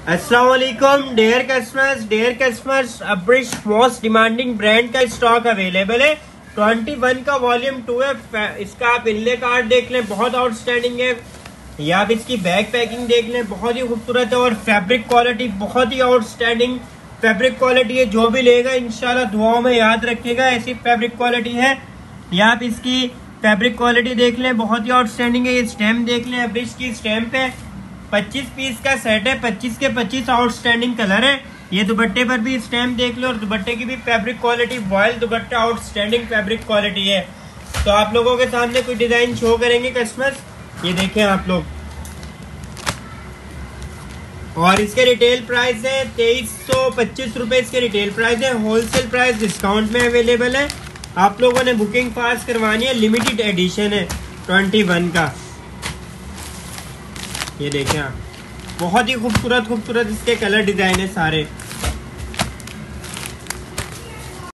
अस्सलाम वालेकुम dear customers, अब्रिश मोस्ट डिमांडिंग ब्रांड का स्टॉक अवेलेबल है। 21 का वॉल्यूम 2 है। इसका आप इनले कार्ड देख लें, बहुत आउटस्टैंडिंग है। या आप इसकी बैग पैकिंग देख लें, बहुत ही खूबसूरत है। और फैब्रिक क्वालिटी बहुत ही आउटस्टैंडिंग फैब्रिक क्वालिटी है। जो भी लेगा इंशाल्लाह दुआओं में याद रखेगा, ऐसी फैब्रिक क्वालिटी है। या आप इसकी फैब्रिक क्वालिटी देख लें, बहुत ही आउटस्टैंडिंग है। ये स्टैम्प देख लें, अब्रिश की स्टैम्प है। 25 पीस का सेट है, 25 के 25 आउटस्टैंडिंग कलर है। ये दुपट्टे पर भी स्टैम्प देख लो, और दुपट्टे की भी fabric quality voile dupatta outstanding fabric quality है। तो आप लोगों के सामने कोई डिजाइन शो करेंगे कस्टमर्स, ये देखें आप लोग। और इसके रिटेल प्राइस है 2325 रुपए इसके रिटेल प्राइस है। होलसेल प्राइस डिस्काउंट में अवेलेबल है। आप लोगों ने बुकिंग पास करवानी है, लिमिटेड एडिशन है 21 का। ये देखें आप, बहुत ही खूबसूरत इसके कलर डिजाइन है सारे।